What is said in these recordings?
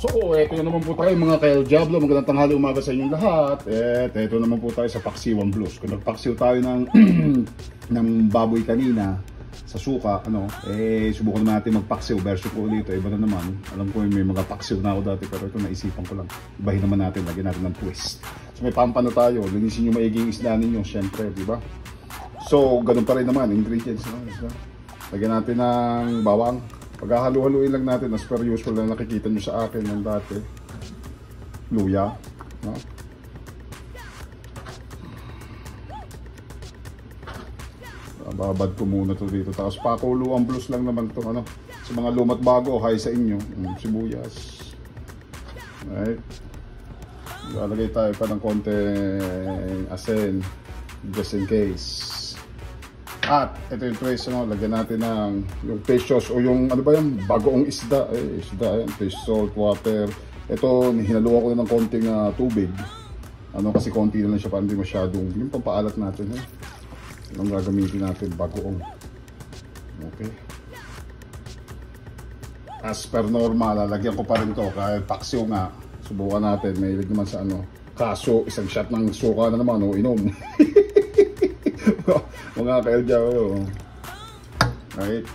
So, eto naman po tayo mga ka-El Diablo. Magandang tanghali, umaga sa inyong lahat. Eto naman po tayo sa Paksiwan Blues. Kung nagpaksiw tayo ng, ng baboy kanina sa suka, subukan natin magpaksiw version ko ulit. Iba na naman. Alam ko may mga paksiw na ako dati, pero ito naisipan ko lang. Ibahin naman natin, lagyan natin ng twist. So, may pampano tayo. Linisin yung maiging isda ninyo, syempre, di ba? So, ganun pa rin naman, ingredients na isda. Lagyan natin ng bawang. Paghahalu-haluin lang natin as per usual na nakikita nyo sa akin ng dati. Luya, no? Babad ko muna to dito. Tapos pakuluan plus lang naman to, sa mga lumat bago, hi sa inyo. Sibuyas. Right. Lalagay tayo pa ng konting asin just in case. At ito yung twist, lagyan natin ng yung fish sauce o yung bagoong isda. Isda, fish salt, water. Ito, hinaluan ko na ng konting tubig. Kasi konti na lang siya para hindi masyadong yung pampaalat natin. Anong gagamitin natin? Bagoong. Okay. As per normal, lalagyan ko pa rin to kahit paksiw nga. Subukan natin, may ilig naman sa kaso, isang shot ng suka na naman, inom. Mga ka-El Diablo. Right?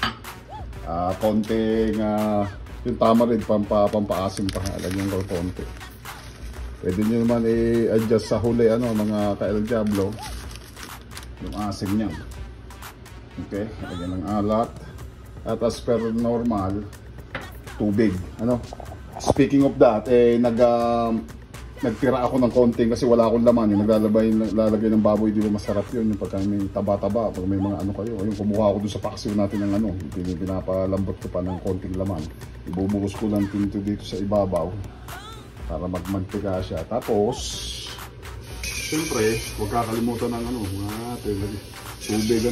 Konting yung tamarind, pampaasim pa. Lagyan ko konti. Pwede nyo naman i-adjust sa huli, mga ka-El Diablo. Yung asim niya. Okay? Lagyan ng alat. At as per normal, tubig. Speaking of that, nagtira ako ng konting kasi wala akong laman. Yung naglalagay ng baboy, di ba masarap yun. Yung pagka may taba-taba, pag may mga kayo. Yung kumuha ako dun sa paksiw natin ng pinapalambot ko pa ng konting laman. Ibubuhos ko lang dito sa ibabaw para magmantika siya. Tapos, siyempre, huwag kakalimutan ng tubig,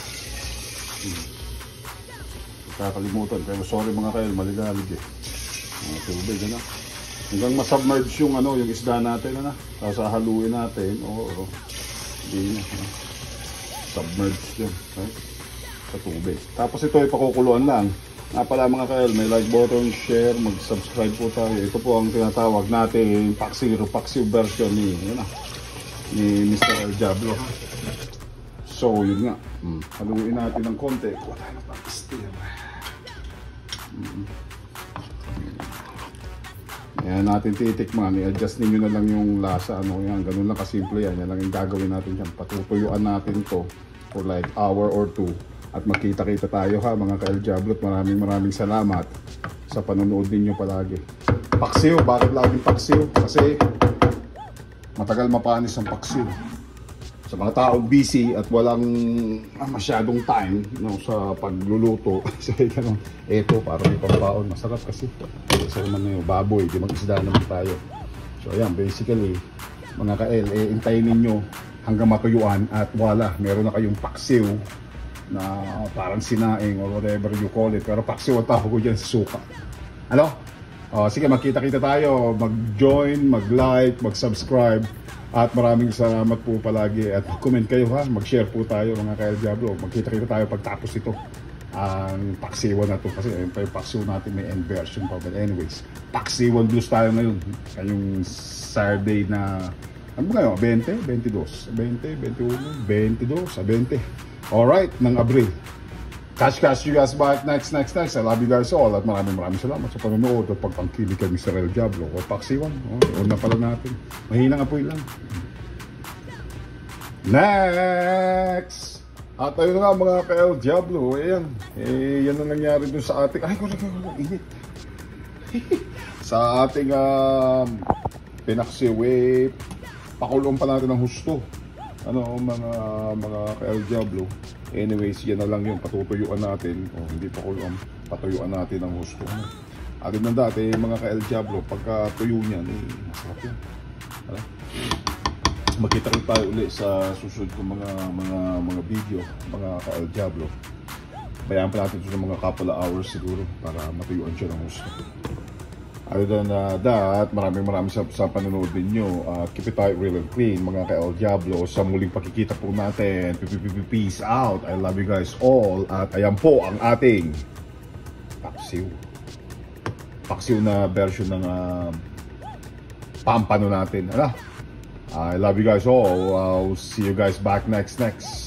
Huwag kakalimutan. Pero sorry mga kayo, maligalig tubig, hanggang masubmerge yung yung isda natin, tapos haluin natin. Hindi na, submerge yun, right? Sa tubig. Tapos ito ay pakukuluan lang. Pala mga kael, may like button, share, mag-subscribe po tayo. Ito po ang tinatawag natin paksiw version ni Mr. El Diablo. So yun nga, haluin natin ng konti. Kuha tayo ng pakstil. Yan natin titikman, i-adjust ninyo na lang yung lasa, yan, ganun lang kasimple yan. Yan lang yung gagawin natin dyan. Patutuyuan natin to for like hour or two. At magkita-kita tayo mga ka-El Diablo. Maraming salamat sa panonood ninyo palagi. Paksiw, bakit laging paksiw? Kasi matagal mapanis ang paksiw. Sa mga taong busy at walang masyadong time sa pagluluto. Ito para may pampaon, masarap kasi. Kasi naman yung baboy, di mag-isda naman tayo. So ayan, basically mga ka-El, intayin ninyo hanggang matuyuan at wala, meron na kayong paksiw na parang sinaing or whatever you call it. Pero paksiw ang tawag ko dyan sa suka. Sige, magkita-kita tayo, mag-join, mag-like, mag-subscribe. At maraming salamat po palagi. At mag-comment kayo mag-share po tayo mga ka-El Diablo. Magkita-kita tayo pagtapos ito. Ang paksiwan na to kasi yung paksiw natin may end version pa. But anyways, Paksiwan Blues tayo ngayon. Yung Saturday na 20, 22, 20, 21, 22, 20. Alright, ng Abril. Catch you guys back next. I love you guys all at maraming salamat sa panonood at pagpangkilig kay Mr. El Diablo o Paksiwan. Una pala natin. Mahinang apoy lang. Next! At ayun na nga mga ka-El Diablo. Ayan. Yan ang nangyari dun sa ating... Ay, init. Sa ating pinaksiw. Pakulong pa natin ng husto. Mga ka-El Diablo. Anyways, yan na lang yung patutuyuan natin. Hindi pa kulong, patuyuan natin ang husto. Atin ng dati, mga ka-El Diablo, pagka tuyo niyan, masarap yan. Magkita rin tayo ulit sa susunod ko mga video, mga ka-El Diablo. Bayaan pa natin ito ng mga couple of hours siguro para matuyuan siya ng husto. Other than that, maraming sa panonood ninyo. Keep it tight, real and clean, mga ka-El Diablo. Sa muling pakikita po natin. Peace out. I love you guys all. At ayan po ang ating paksiw. paksiw na version ng pampano natin. Ano? I love you guys all. I'll see you guys back next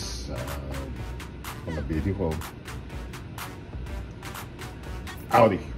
on the video. Howdy.